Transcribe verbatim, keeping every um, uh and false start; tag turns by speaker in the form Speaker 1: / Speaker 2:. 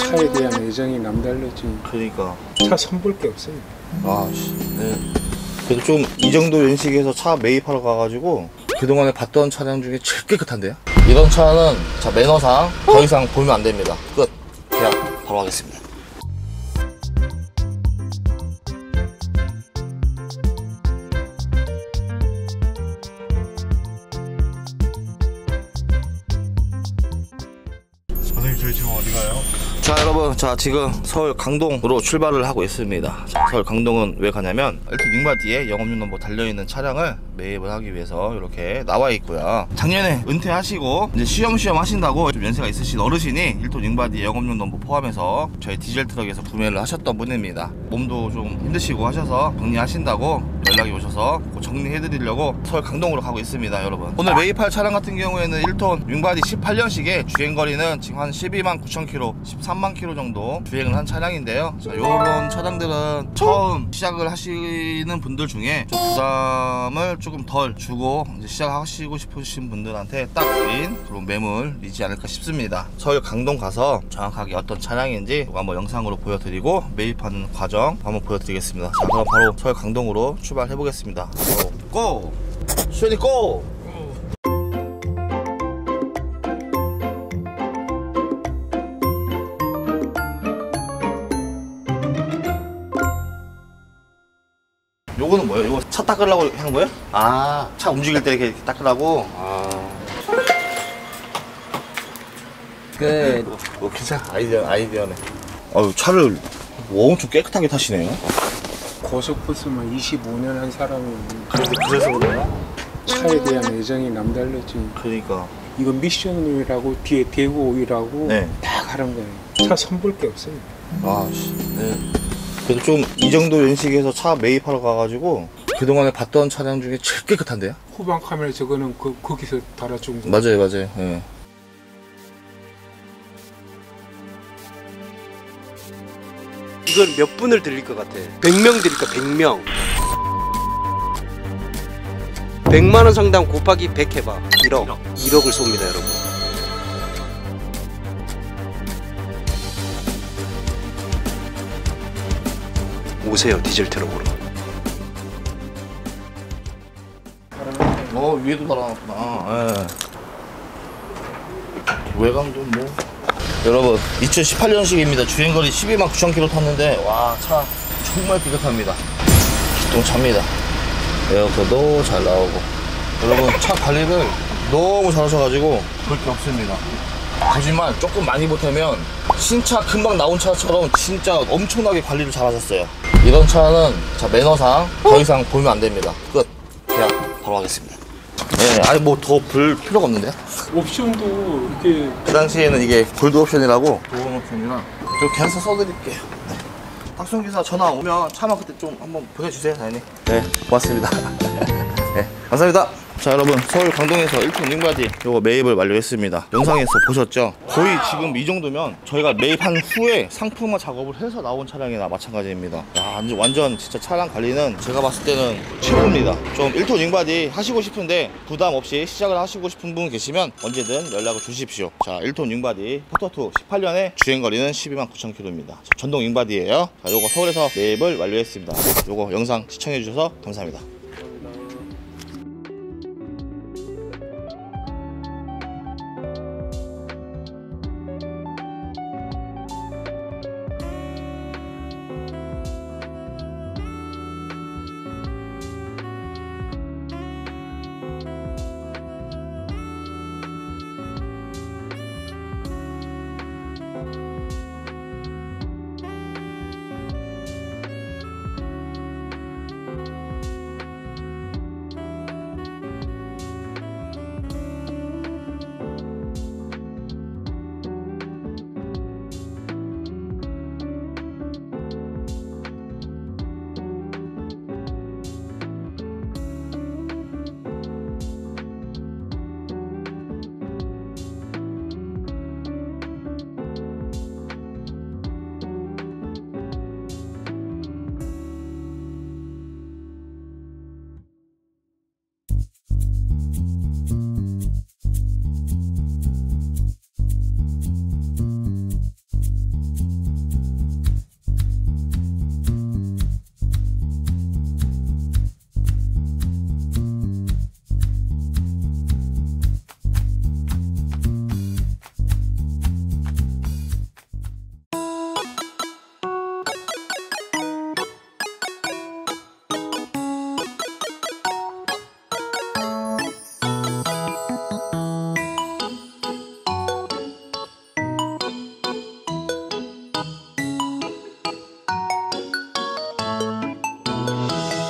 Speaker 1: 차에 대한 애정이 남다르지.
Speaker 2: 그러니까
Speaker 1: 차 선볼 게 없어요.
Speaker 2: 아, 네. 그래도 좀 이 정도 연식에서 차 매입하러 가가지고 그동안에 봤던 차량 중에 제일 깨끗한데요? 이런 차는 자 매너상 더 이상 보면 안 됩니다. 끝. 계약 바로 하겠습니다.
Speaker 3: 선생님, 저희 지금 어디 가요?
Speaker 2: 자 여러분, 자 지금 서울 강동으로 출발을 하고 있습니다. 자, 서울 강동은 왜 가냐면 일단 윙바디에 영업용 넘버 달려있는 차량을 매입을 하기 위해서 이렇게 나와 있고요. 작년에 은퇴하시고 이제 쉬엄쉬엄 하신다고 좀 연세가 있으신 어르신이 일 톤 윙바디 영업용 넘버 포함해서 저희 디젤 트럭에서 구매를 하셨던 분입니다. 몸도 좀 힘드시고 하셔서 정리하신다고 연락이 오셔서 정리해드리려고 서울 강동으로 가고 있습니다. 여러분, 오늘 매입할 차량 같은 경우에는 일 톤 윙바디 십팔 년식에 주행거리는 지금 한 십이만 구천 킬로미터, 십삼만 킬로미터 정도 주행을 한 차량인데요. 자, 요런 차량들은 처음 시작을 하시는 분들 중에 좀 부담을 조금 덜 주고 이제 시작하시고 싶으신 분들한테 딱 좋은 그런 매물이지 않을까 싶습니다. 서울 강동 가서 정확하게 어떤 차량인지 한번 영상으로 보여드리고 매입하는 과정 한번 보여드리겠습니다. 자, 그럼 바로 서울 강동으로 출발해 보겠습니다. 고! 수현이 고! 요거는 뭐예요? 이거 차 닦으려고 하는 거예요? 아, 차 움직일 때 이렇게 닦으라고? 아. 끝. 뭐, 괜찮아. 아이디어, 아이디어네. 아유, 차를 엄청 깨끗하게 타시네요.
Speaker 1: 고속버스만 이십오 년 한 사람이
Speaker 2: 그래서, 그래서 그래요?
Speaker 1: 차에 대한 애정이 남다르지.
Speaker 2: 그러니까.
Speaker 1: 이거 미션이라고 뒤에 대구오이라고
Speaker 2: 네.
Speaker 1: 다 가는 거예요. 차 선볼 게 없어요.
Speaker 2: 아, 씨. 네. 그래도 좀 이 정도 연식에서 차 매입하러 가가지고 그동안에 봤던 차량 중에 제일 깨끗한데요?
Speaker 1: 후방 카메라 저거는 그, 거기서 달아준 거.
Speaker 2: 맞아요, 맞아요. 네.
Speaker 4: 이건 몇 분을 드릴 것 같아? 백 명 드릴까? 백 명. 백만 원 상당 곱하기 백 해봐. 일억. 일억을 쏩니다, 여러분. 오세요, 디젤 트럭으로.
Speaker 2: 어, 위에도 달아놨구나. 예. 외관도 뭐. 여러분, 이천십팔 년식입니다. 주행거리 십이만 구천 킬로미터 탔는데, 와, 차 정말 깨끗합니다. 기똥차입니다. 에어컨도 잘 나오고. 여러분, 차 관리를 너무 잘하셔가지고 볼 게 없습니다. 거짓말 조금 많이 보태면 신차 금방 나온 차처럼 진짜 엄청나게 관리를 잘하셨어요. 이런 차는 자 매너상 더 이상 보면 안 됩니다. 끝. 계약 바로 하겠습니다. 네, 아니 뭐 더 볼 필요가 없는데요?
Speaker 1: 옵션도 이렇게
Speaker 2: 그 당시에는 이게 골드 옵션이라고 보험 옵션이랑 저 계약서 써드릴게요. 네. 박송기사 전화 오면 차만 그때 좀 한번 보내주세요, 사장님. 네, 고맙습니다. 네, 감사합니다. 자 여러분, 서울 강동에서 일 톤 윙바디 요거 매입을 완료했습니다. 영상에서 보셨죠? 거의 지금 이 정도면 저희가 매입한 후에 상품화 작업을 해서 나온 차량이나 마찬가지입니다. 야, 완전 진짜 차량 관리는 제가 봤을 때는 최고입니다. 좀 일 톤 윙바디 하시고 싶은데 부담 없이 시작을 하시고 싶은 분 계시면 언제든 연락을 주십시오. 자, 일 톤 윙바디 포터투 십팔 년에 주행거리는 십이만 구천 킬로미터입니다. 전동 윙바디예요. 자, 요거 서울에서 매입을 완료했습니다. 요거 영상 시청해 주셔서 감사합니다.